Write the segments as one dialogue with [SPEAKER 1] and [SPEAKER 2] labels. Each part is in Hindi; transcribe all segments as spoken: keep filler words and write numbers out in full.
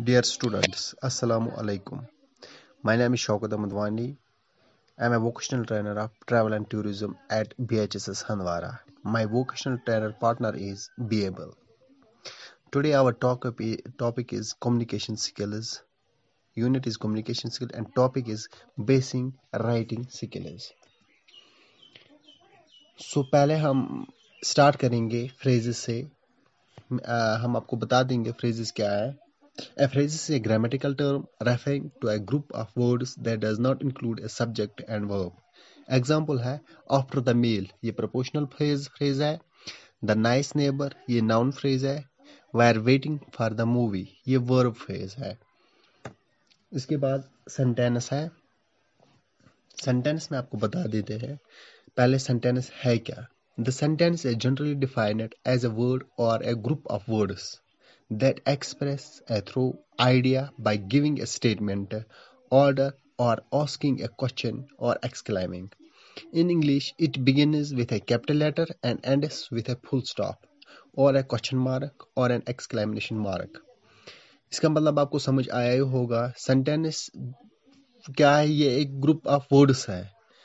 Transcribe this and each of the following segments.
[SPEAKER 1] Dear students, Assalamu alaikum. My name is Shaukat Ahmadwani. I am a vocational trainer of travel and tourism at B H S S Handwara. My vocational trainer partner is B A B L. Today our topic topic is communication skills. Unit is communication skill and topic is basic writing skills. So पहले हम स्टार्ट करेंगे फ्रेजेस से. uh, हम आपको बता देंगे फ्रेजेस क्या है. A phrase is a grammatical term referring to a group of words that does not include a subject and verb. Example है after the meal, ये prepositional phrase phrase है. The nice neighbor, ये noun phrase है. While waiting for the movie, ये verb phrase है. इसके बाद sentence है. Sentence में आपको बता देते हैं पहले sentence है क्या. The sentence is generally defined as a word or a group of words that express a through idea by giving a statement, order, or asking a question or exclaiming. In English, it begins with a capital letter and ends with a full stop, or a question mark, or an exclamation mark. इसका मतलब आपको समझ आया ही होगा. सेंटेंस क्या है? ये एक ग्रुप ऑफ वर्ड्स है.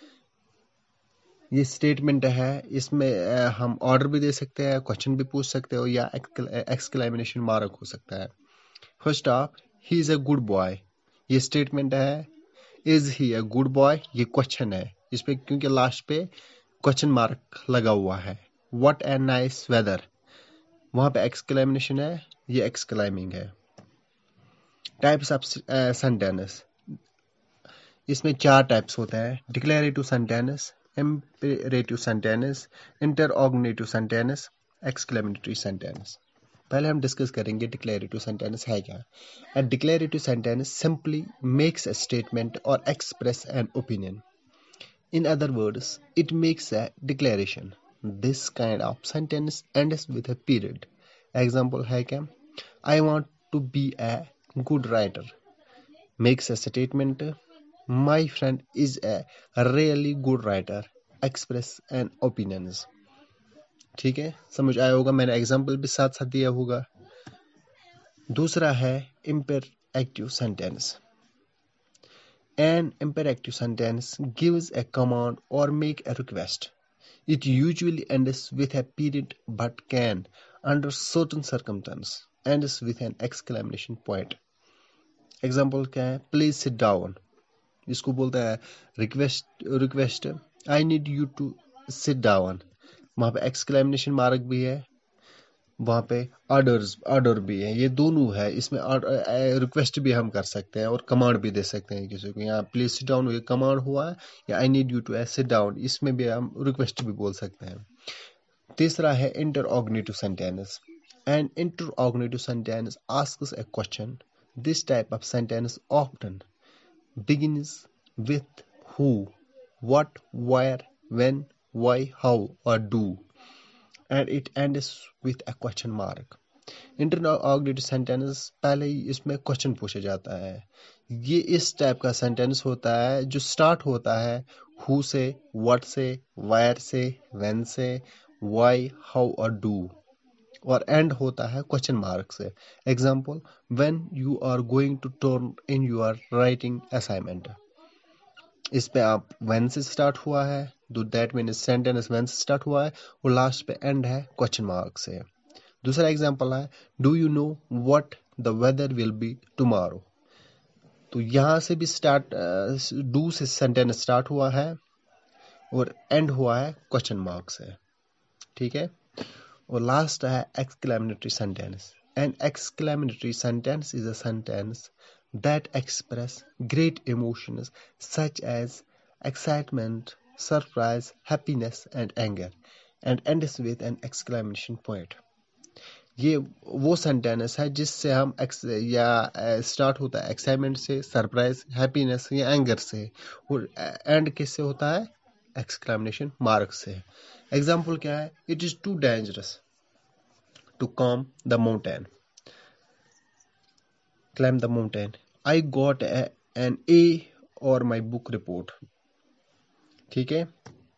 [SPEAKER 1] ये स्टेटमेंट है. इसमें अ, हम ऑर्डर भी दे सकते हैं, क्वेश्चन भी पूछ सकते हो या एक्सक्लेमेशन मार्क हो सकता है. First of, he is a good boy. ये स्टेटमेंट है. Is he a good boy, ये क्वेश्चन है. इस पे क्योंकि लास्ट पे क्वेश्चन मार्क लगा हुआ है. व्हाट ए नाइस वेदर, वहां पे एक्सक्लेमेशन है, ये एक्सक्लाइमिंग है. टाइप्स ऑफ सेंटेंस, इसमें चार टाइप्स होते हैं. Declarative sentence, imperative sentence, interrogative sentence, exclamatory sentence. पहले हम डिस्कस करेंगे डिक्लेरेटिव सेंटेंस है क्या. A declarative sentence simply makes a statement or express an opinion. In other words, it makes a declaration. This kind of sentence ends with a period. Example है क्या. I want to be a good writer. Makes a statement. My friend is a really good writer. Express an opinions. ठीक है, समझ आया होगा. मैंने एग्जाम्पल भी साथ साथ दिया होगा. दूसरा है imperative sentence. An imperative sentence gives a command or make a request. It usually ends with a period but can, under certain circumstances, ends with an exclamation point. Example क्या है. Please sit down. इसको बोलता है request request. I need you to sit down. वहाँ पे exclamation mark भी है, वहाँ पे ऑर्डर्स ऑर्डर भी है. ये दोनों है. इसमें रिक्वेस्ट भी हम कर सकते हैं और कमांड भी दे सकते हैं किसी को. यहाँ प्लीज सिट डाउन ये कमांड हुआ है, या I need you to sit down, इसमें भी हम रिक्वेस्ट भी बोल सकते हैं. तीसरा है interrogative sentence. An interrogative sentence asks a question. This type of sentence often begins with who, what, where, when, why, how or do, and it ends with a question mark. Interrogative sentence पहले ही इसमें क्वेश्चन पूछा जाता है. ये इस टाइप का सेंटेंस होता है जो स्टार्ट होता है हु से, व्हाट से, वायर से, व्हेन से, व्हाई, हाउ और डू, और एंड होता है क्वेश्चन मार्क से. Example, when you are going to turn in your writing assignment. इस पे आप व्हेन से स्टार्ट हुआ है, तो दैट मीन्स सेंटेंस व्हेन से स्टार्ट हुआ है और लास्ट पे एंड है क्वेश्चन मार्क से. दूसरा एग्जांपल है do you know what the weather will be tomorrow. तो यहाँ से भी स्टार्ट डू से सेंटेंस स्टार्ट हुआ है और एंड हुआ है क्वेश्चन मार्क से. ठीक है. और लास्ट है exclamatory sentence. An exclamatory sentence is a sentence that express great emotions such as excitement, surprise, happiness, and anger, and ends with an exclamation point. ये वो सेंटेंस है जिससे हम ex, या स्टार्ट होता है एक्साइटमेंट से, सरप्राइज, हैप्पीनेस या एंगर से, और एंड किससे होता है एक्सक्लेमेशन मार्क से. एग्जाम्पल क्या है. It is too dangerous to come the mountain, climb the mountain. I got a, an A or my book report. ठीक है.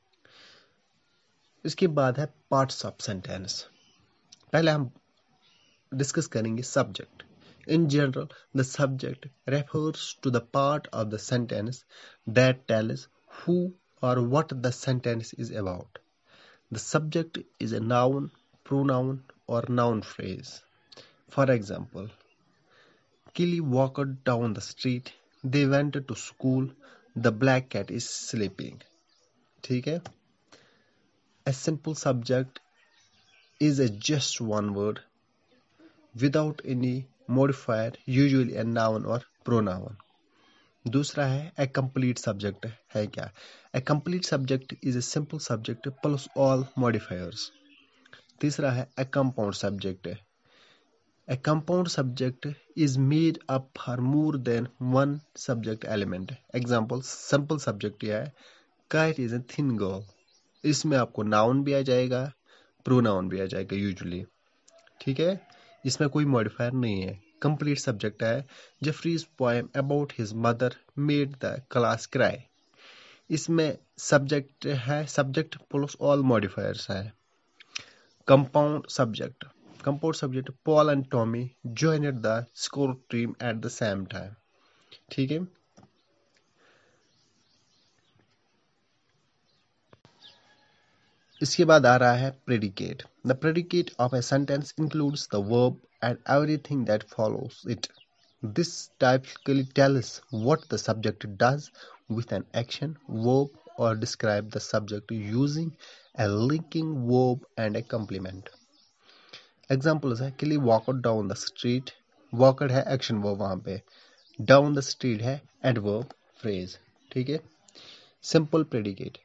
[SPEAKER 1] इसके बाद है पार्ट्स ऑफ सेंटेंस. पहले हम डिस्कस करेंगे subject. In general, the subject refers to the part of the sentence that tells who or what the sentence is about. The subject is a noun, pronoun, or noun phrase. For example, Killy walked down the street. They went to school. The black cat is sleeping. ठीक है? A simple subject is a just one word without any modifier, usually a noun or pronoun. दूसरा है a complete subject है क्या? A complete subject is a simple subject plus all modifiers. तीसरा है a compound subject. A compound subject is made up for more than one subject element. Example, simple subject यह है Kite is a thin girl. इसमें आपको noun भी आ जाएगा, pronoun भी आ जाएगा usually. ठीक है? इसमें कोई modifier नहीं है. Complete subject है Jeffrey's poem about his mother made the class cry. इसमें subject है subject plus all modifiers है. Compound subject. Compound subject Paul and Tommy joined the score team at the same time. ठीक है? इसके बाद आ रहा है predicate. The predicate of a sentence includes the verb and everything that follows it. This typically tells what the subject does with an action, verb, or describe the subject using a linking verb and a complement. Examples है Kelly walked down the street. Walked है action verb वहाँ पे. Down the street है adverb phrase. ठीक है? Simple predicate.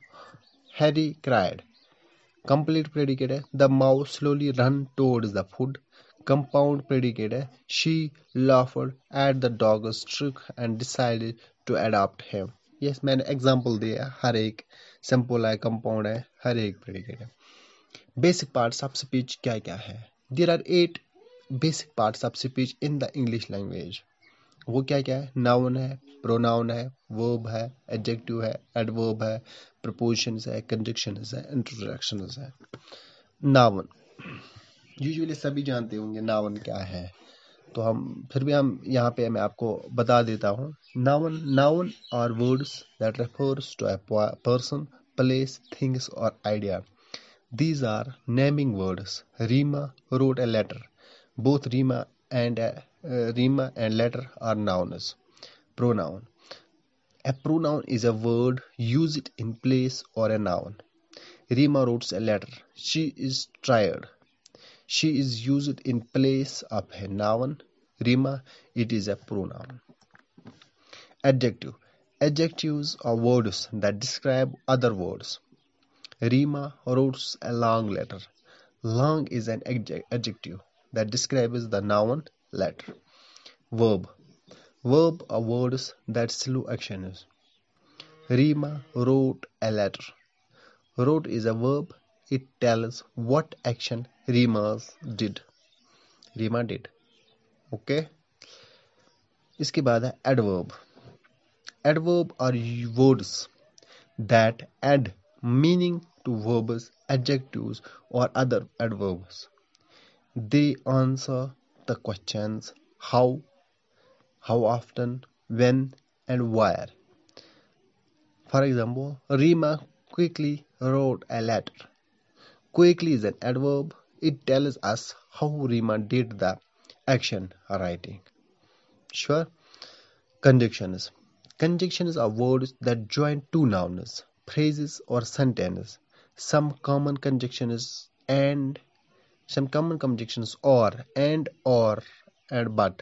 [SPEAKER 1] Harry cried. Complete predicate है the mouse slowly ran towards the food. Compound predicate है she laughed at the dog's trick and decided to adopt him. Yes, मैंने example दिया. हर एक simple है, compound है, हर एक predicate है. Basic parts of speech क्या क्या है? There are eight basic parts of speech in the English language. वो क्या क्या है? नाउन है, प्रोनाउन है, वर्ब है, एडजेक्टिव है, एडवर्ब है, प्रपोजिशंस है, कंजक्शंस है, इंट्रोडक्शंस है. नाउन यूजुअली सभी जानते होंगे नाउन क्या है, तो हम फिर भी हम यहाँ पे मैं आपको बता देता हूँ. Noun noun are words that refers to a person, place, things और idea. These are naming words. Rima wrote a letter. Both Rima and uh, Rima and letter are nouns. Pronoun. A pronoun is a word used in place or a noun. Rima wrote a letter. She is tired. She is used in place of a noun. Rima, it is a pronoun. Adjective. Adjectives are words that describe other words. Rima wrote a long letter. Long is an adjective that describes the noun letter. Verb. Verb are words that slow actions. Rima wrote a letter. Wrote is a verb. It tells what action Rima did. Rima did. Okay. इसके बाद है adverb. Adverb are words that add meaning to verbs, adjectives, or other adverbs. They answer the questions how, how often, when, and where. For example, Rima quickly wrote a letter. Quickly is an adverb. It tells us how Rima did the action writing. Sure. Conjunctions. Conjunctions are words that join two nouns, phrases, or sentences. Some common conjunctions and some common conjunctions are and, or, and but.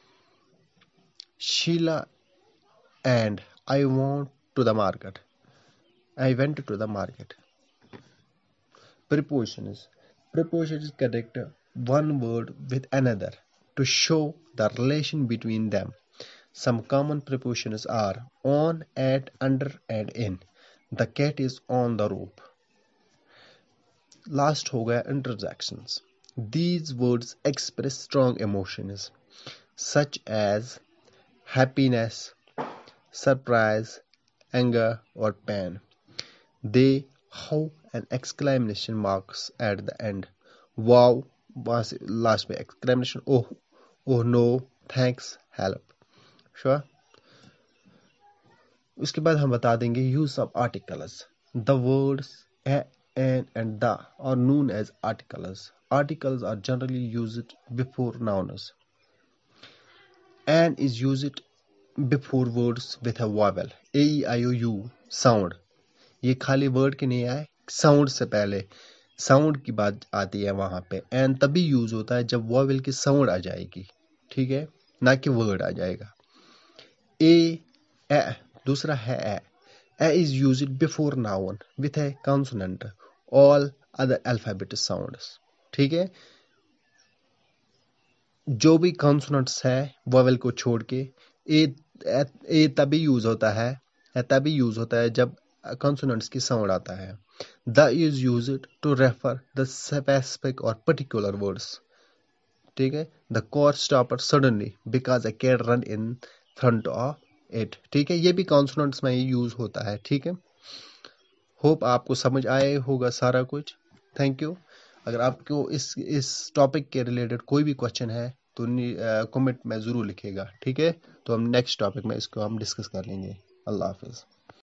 [SPEAKER 1] Sheila and I went to the market. I went to the market. Prepositions. Prepositions connect one word with another to show the relation between them. Some common prepositions are on, at, under, and in. The cat is on the rope. Last हो गया interjections. These words express strong emotions such as happiness, surprise, anger, or pain. They have an exclamation marks at the end. Wow, was last में exclamation. Oh, oh no, thanks, help, sure. उसके बाद हम बता देंगे use of articles. The words a, an and the are known as articles. Articles are generally used before nouns. An is used before words with a vowel. A, E, I, O, U, sound. ये खाली वर्ड के नहीं आए, साउंड से पहले साउंड की बात आती है वहां पे। एन तभी यूज होता है जब वॉवेल की साउंड आ जाएगी, ठीक है, ना कि वर्ड आ जाएगा। ए, ए दूसरा है a. A is used before noun with a consonant, all other alphabetic sounds, ठीक है। जो भी कॉन्सोनेंट्स है वॉवेल को छोड़ के, ए ए तभी यूज होता है ए तभी यूज होता है जब कॉन्सोनेंट्स की साउंड आता है। The is used to refer the specific और पर्टिकुलर वर्ड्स, ठीक है। The car stopped suddenly because a cat run in front of it, ठीक है। ये भी कॉन्सोनेंट्स में यूज होता है, ठीक है। होप आपको समझ आया होगा सारा कुछ। Thank you. अगर आपको इस इस टॉपिक के रिलेटेड कोई भी क्वेश्चन है तो कमेंट में ज़रूर लिखिएगा, ठीक है। तो हम नेक्स्ट टॉपिक में इसको हम डिस्कस कर लेंगे। अल्लाह हाफिज़।